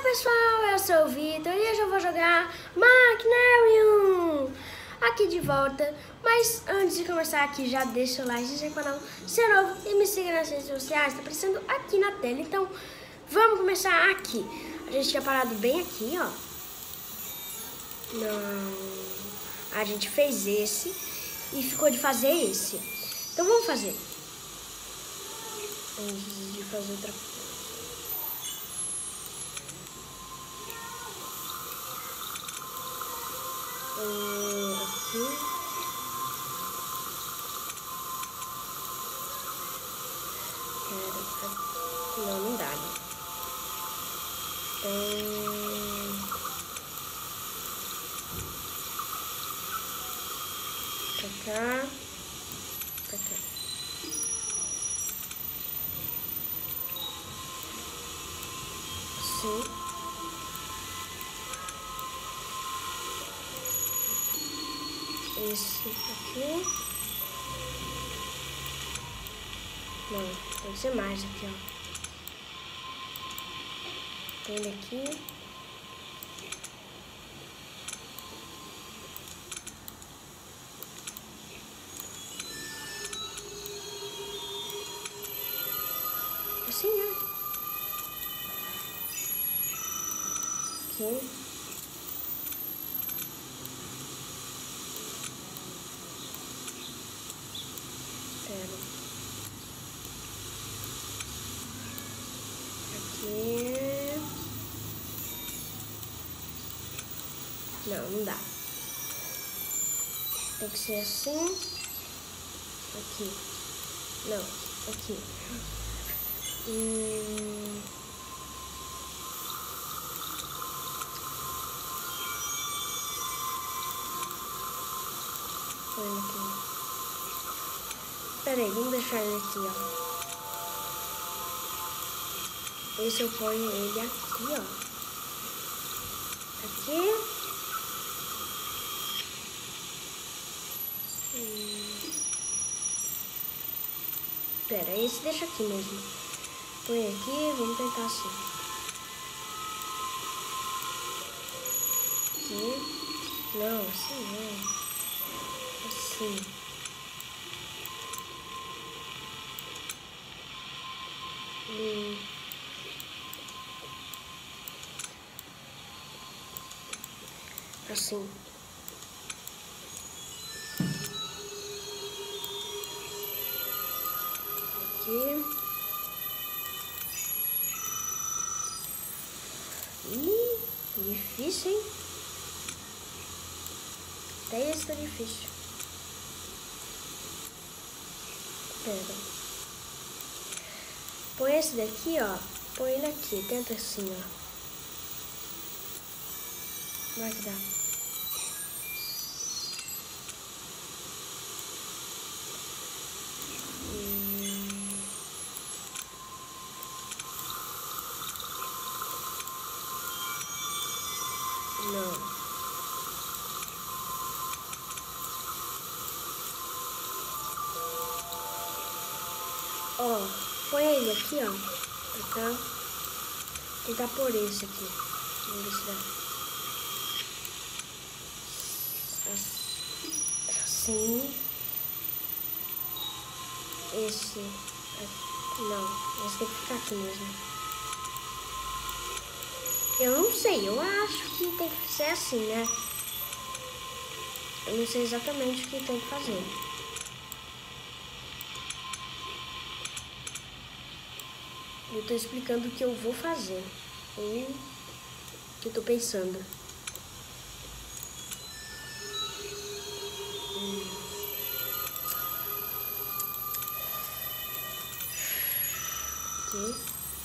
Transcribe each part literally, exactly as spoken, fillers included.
pessoal, eu sou o Vitor e hoje eu vou jogar Macnarium aqui de volta. Mas antes de começar aqui, já deixa o like, se inscreve no canal, se é novo e me siga nas redes sociais, tá aparecendo aqui na tela. Então vamos começar aqui. A gente tinha parado bem aqui, ó. Não, a gente fez esse e ficou de fazer esse. Então vamos fazer. Antes de fazer outra coisa. Uh, aqui. Pera, não, não dá. Então, pra cá, pra cá. Assim. Esse aqui. Não, tem que ser mais aqui, ó. Põe ele aqui. Assim, né? Aqui. Pera. Aqui. Não, não dá. Tem que ser assim. Aqui. Não, aqui. Hum... Põe aqui. Pera aí, vamos deixar ele aqui, ó. Esse eu ponho ele aqui, ó. Aqui. Hum. Pera, esse deixa aqui mesmo. Põe aqui, vamos tentar assim. Aqui. Não, assim não. Assim. Hum. Assim. Aqui. Ih, difícil, hein? Até esse tá difícil. Pera. Põe esse daqui, ó. Põe ele aqui. Tenta assim, ó. Vai que dá. Hum. Não. Ó, põe ele aqui, ó. Pra cá. Tentar pôr esse aqui. Vamos ver se dá. Assim. Esse. Não, esse tem que ficar aqui mesmo. Eu não sei, eu acho que tem que ser assim, né? Eu não sei exatamente o que tem que fazer. Eu tô explicando o que eu vou fazer. Ou o que eu tô pensando. Hum. Aqui.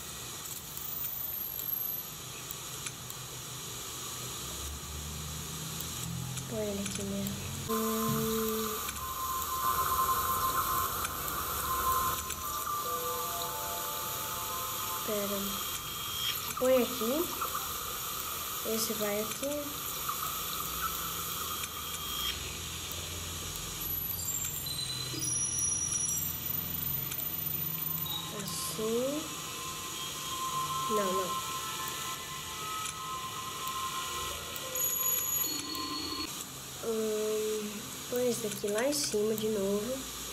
Põe ele aqui mesmo. Hum. Pera. Põe aqui. Esse vai aqui. Assim. Não, não. Hum, põe esse daqui lá em cima de novo.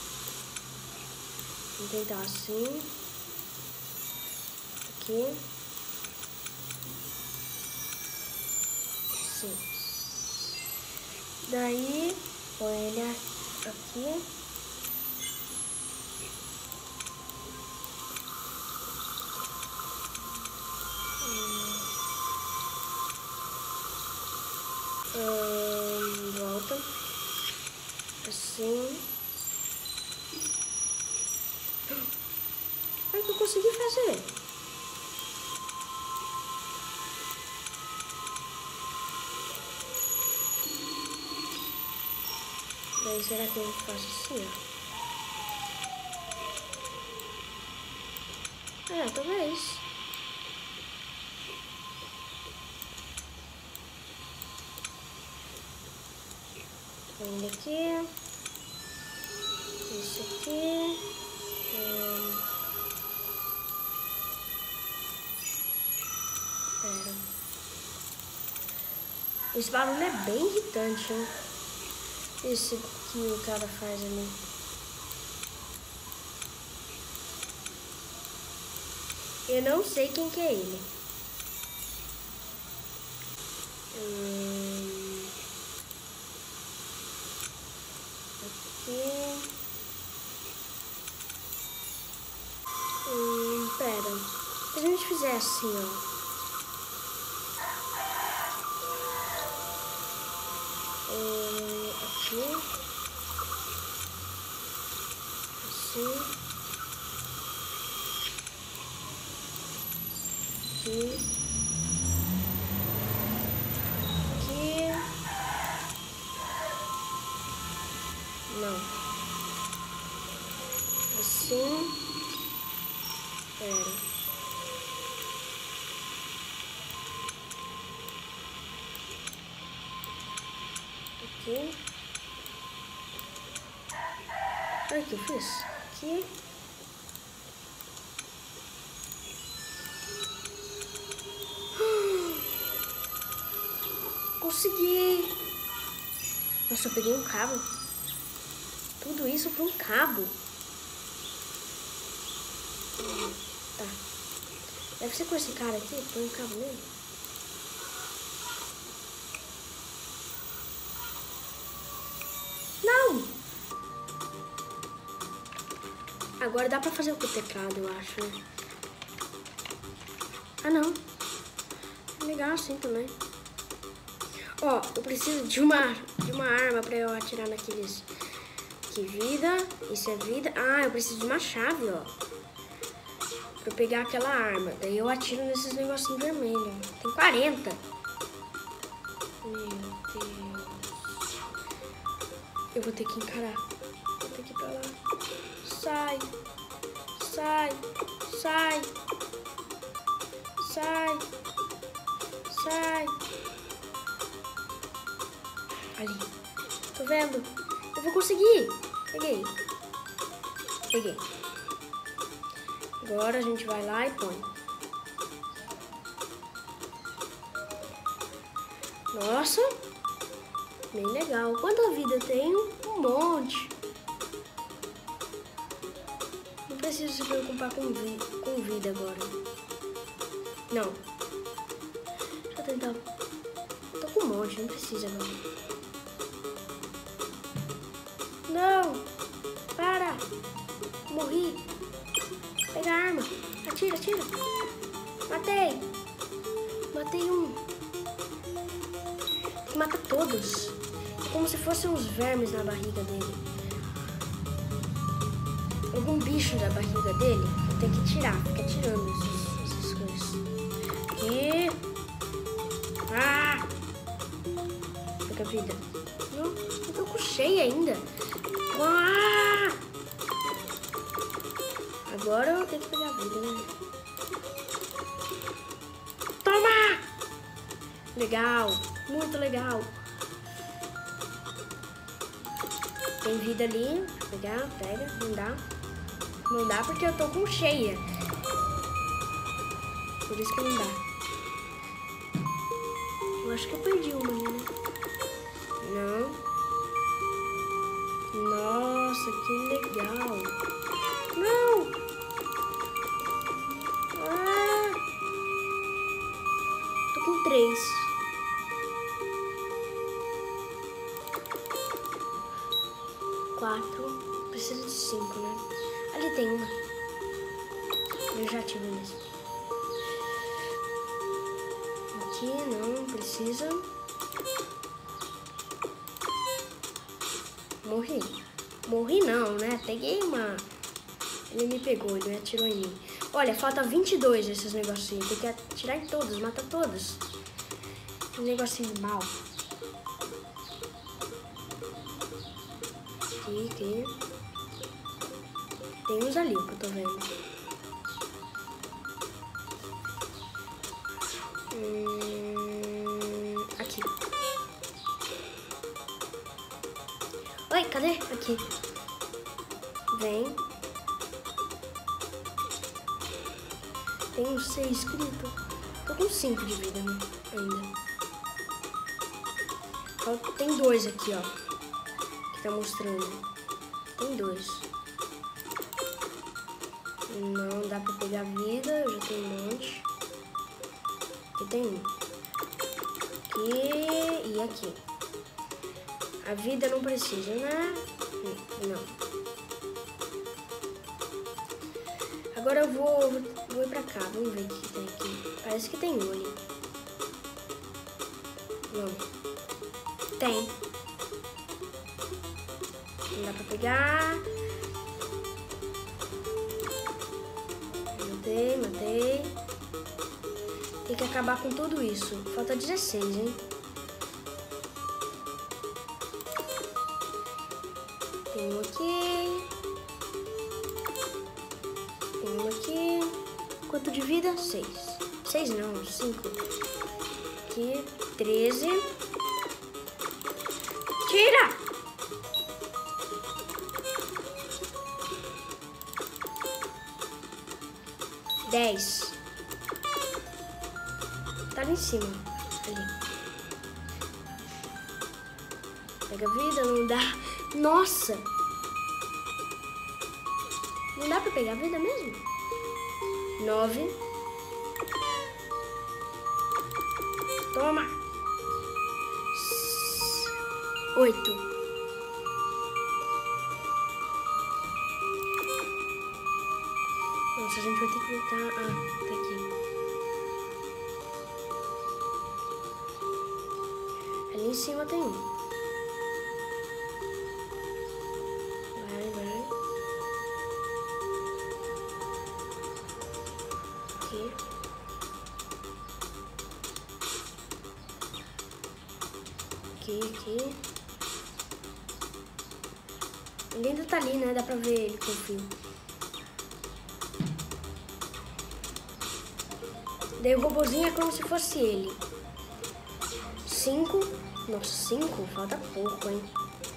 Vou tentar assim. Aqui. Assim. Daí, põe ele aqui. Hum. Hum, volta. Assim. Olha o que eu consegui fazer. Daí será que eu faço assim, ó? É, talvez. Põe aqui. Isso aqui. Hum. Pera. Esse barulho é bem irritante, hein? Esse que o cara faz ali. Eu não sei quem que é ele. Hum. Aqui. Hum, pera. Se a gente fizer assim, ó. Hum, aqui. Assim. Aqui. Aqui. Não. Assim. Pera. Aqui. Olha o que eu fiz. Aqui. Consegui! Nossa, eu peguei um cabo. Tudo isso por um cabo. Tá. Deve ser com esse cara aqui. Põe um cabo nele. Não! Agora dá pra fazer com o teclado, eu acho, né? Ah, não. Legal assim também. Ó, eu preciso de uma, de uma arma pra eu atirar naqueles... Que vida, isso é vida. Ah, eu preciso de uma chave, ó. Pra eu pegar aquela arma. Daí eu atiro nesses negocinhos vermelhos. Tem quarenta. Meu Deus. Eu vou ter que encarar. Vou ter que ir pra lá. Sai. Sai. Sai. Sai. Sai. Ali. Tô vendo. Eu vou conseguir. Peguei. Peguei. Agora a gente vai lá e põe. Nossa. Bem legal. Quanta vida eu tenho? Um monte. Não preciso se preocupar com, vi com vida agora. Não. Deixa eu tentar. Eu tô com um monte. Não precisa agora. Não! Para! Morri! Pega a arma! Atira, atira! Matei! Matei um! Tem que matar todos! É como se fossem uns vermes na barriga dele. Algum bicho da barriga dele. Eu tenho que tirar, fica tirando essas, essas coisas. Aqui! Ah! Pega a vida. Não, eu tô com cheia ainda. Ah! Agora eu tenho que pegar a vida, né? Toma! Legal, muito legal. Tem vida ali. Pegar, pega, não dá. Não dá porque eu tô com cheia. Por isso que não dá. Eu acho que eu perdi uma, né? Não. Nossa, que legal. Não! Ah! Tô com três. Quatro. Precisa de cinco, né? Ali tem uma. Eu já tive mesmo. Aqui não precisa. Morri. Morri não, né? Peguei uma... Ele me pegou, ele me atirou em mim. Olha, falta vinte e dois desses negocinhos. Tem que atirar em todos, matar todos. Um negocinho mal. Aqui, aqui. Tem uns ali que eu tô vendo. Hum, aqui. Oi, cadê? Aqui. Vem. Tem um seis escrito. Tô com cinco de vida, né? Ainda. Tem dois aqui, ó. Que tá mostrando. Tem dois. Não dá pra pegar vida. Eu já tenho um monte. Aqui tem um. Aqui e aqui. A vida não precisa, né? Não. Agora eu vou, vou ir pra cá. Vamos ver o que tem aqui. Parece que tem um ali. Não. Tem. Não dá pra pegar. Matei, matei. Tem que acabar com tudo isso. Falta dezesseis, hein? Tem um aqui. Tem um aqui. Quanto de vida? Seis. Seis não, cinco. Aqui, treze. Tira! Dez. Tá ali em cima. Ali. Pega vida, não dá. Nossa! Não dá pra pegar vida mesmo? Nove. Toma! Oito. Nossa, a gente vai ter que voltar. Ah, tá aqui. Ali em cima tem um. Vai, vai. Aqui. Aqui, aqui. Ele ainda tá ali, né? Dá pra ver ele com o fio. Daí o robozinho é como se fosse ele. Cinco. Nossa, cinco? Falta pouco, hein?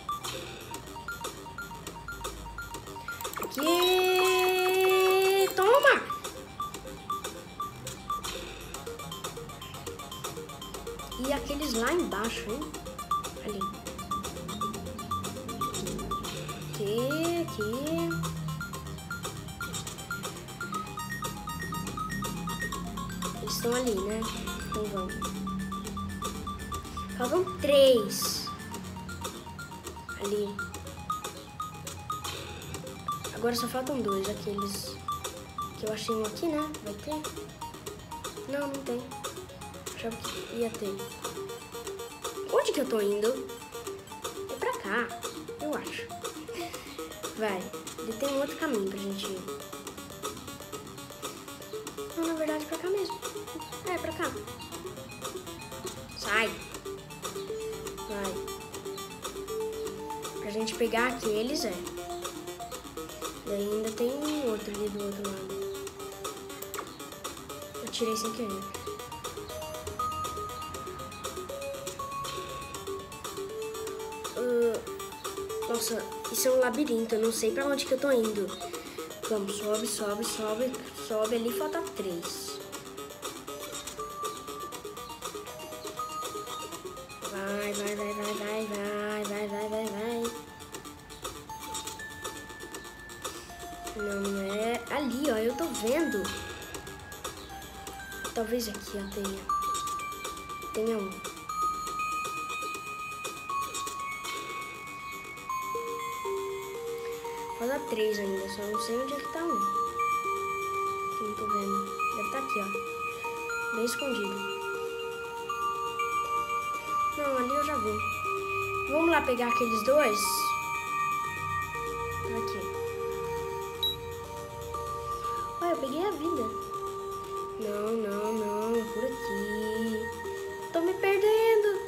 Aqui. Toma! E aqueles lá embaixo, hein? Ali. Aqui, aqui. Eles estão ali, né? Então vamos. Faltam três. Ali. Agora só faltam dois, aqueles que eu achei um aqui, né? Vai ter? Não, não tem. Achava que ia ter. Onde que eu tô indo? É pra cá, eu acho. Vai. Ele tem um outro caminho pra gente ir. Não, na verdade, é pra cá mesmo. É, pra cá. Sai. Vai. Pra gente pegar aqueles, é. E ainda tem um outro ali do outro lado. Eu tirei sem querer. Uh, nossa, isso é um labirinto. Eu não sei pra onde que eu tô indo. Vamos, sobe, sobe, sobe. Sobe ali, falta três. Vai, vai, vai, vai, vai, vai, vai, vai, vai, vai. Não, não é ali, ó. Eu tô vendo. Talvez aqui eu tenha. Tenha um. Falta três ainda, só não sei onde é que tá um. Não tô vendo. Deve estar aqui, ó. Bem escondido. Não, ali eu já vi. Vamos lá pegar aqueles dois. Aqui. Olha, eu peguei a vida. Não, não, não. Por aqui. Tô me perdendo.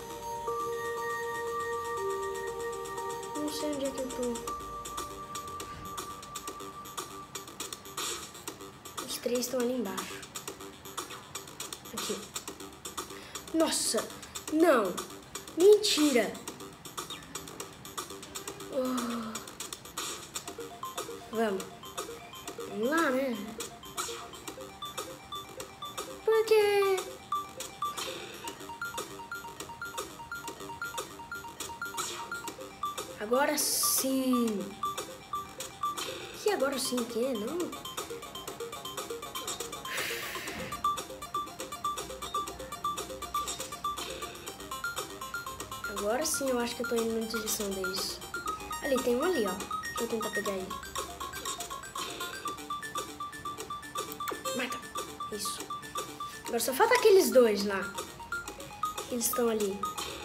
Não sei onde é que eu tô. Os três estão ali embaixo. Aqui. Nossa. Não. Mentira. Oh. Vamos. Vamos lá, né? Por quê? Agora sim. Que agora sim o quê? Não? Agora sim eu acho que eu tô indo na direção deles. Ali, tem um ali, ó. Deixa eu tentar pegar ele. Mata. Isso. Agora só falta aqueles dois lá. Eles estão ali.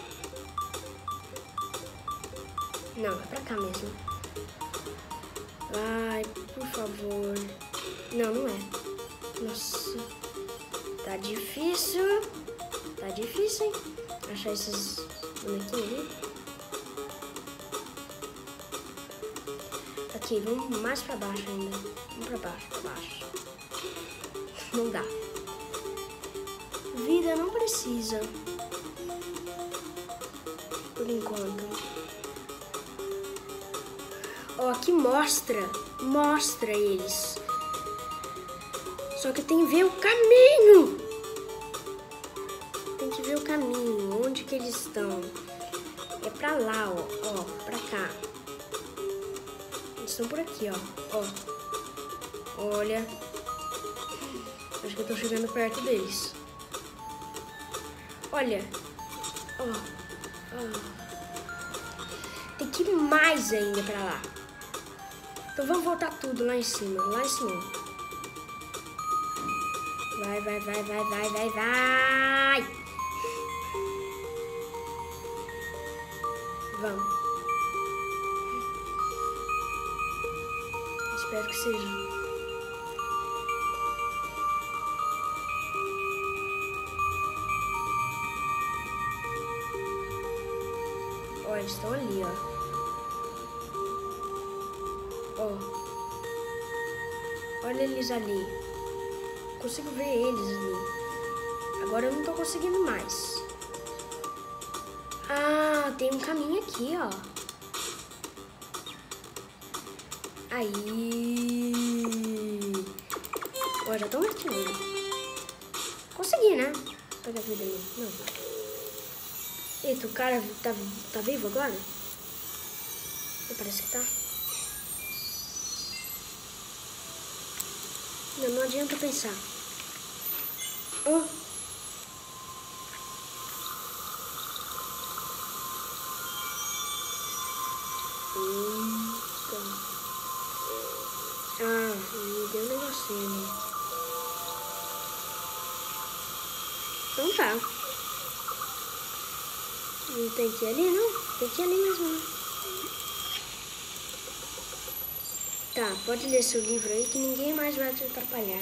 Não, é pra cá mesmo. Vai, por favor. Não, não é. Nossa. Tá difícil. Tá difícil, hein? Achar esses bonequinhos ali. Aqui, vamos mais pra baixo ainda. Vamos pra baixo, pra baixo. Não dá. Vida não precisa. Por enquanto. Ó, aqui mostra. Mostra eles. Só que tem que ver o caminho. Tem que ver o caminho. Onde que eles estão. É pra lá, ó. Ó, pra cá. Eles estão por aqui, ó. Ó. Olha. Acho que eu tô chegando perto deles. Olha. Ó. Ó. Tem que ir mais ainda pra lá. Então vamos voltar tudo lá em cima. Lá em cima. Vai, vai, vai, vai, vai, vai, vai. Vamos. Espero que seja. Ó, eles estão ali, ó. Ó. Olha eles ali. Consigo ver eles ali. Agora eu não tô conseguindo mais. Ah, tem um caminho aqui, ó. Aí. Ó, já tô atirando. Consegui, né? Pega a vida ali. Não. Eita, o cara tá, tá vivo agora? Parece que tá. Não, não adianta pensar. Oh. Eita. Ah, me deu um negocinho. Então tá. Não tem que ir ali, não? Tem que ir ali mesmo, né? Tá, pode ler seu livro aí que ninguém mais vai te atrapalhar.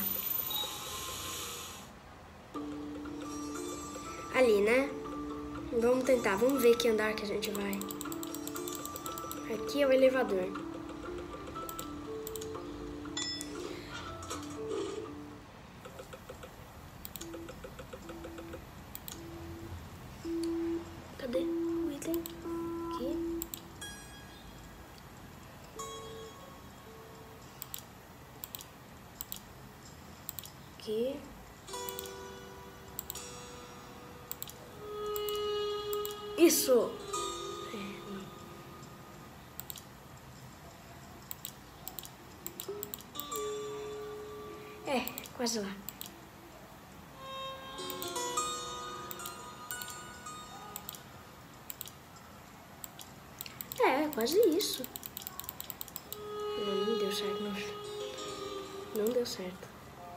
Ali, né? Vamos tentar, vamos ver que andar que a gente vai. Aqui é o elevador. Cadê o item? Aqui. Aqui. Isso! É, É, quase lá. É, quase isso. Não, não deu certo, não. Não deu certo.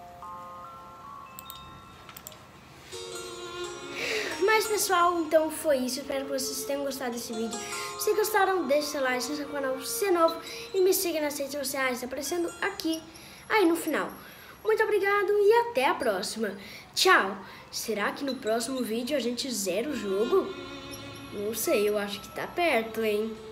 Mas, pessoal, então foi isso. Espero que vocês tenham gostado desse vídeo. Se gostaram, deixe seu like, se inscreva no canal, se é novo e me siga nas redes sociais, aparecendo aqui, aí no final. Muito obrigado e até a próxima. Tchau! Será que no próximo vídeo a gente zera o jogo? Não sei, eu acho que tá perto, hein?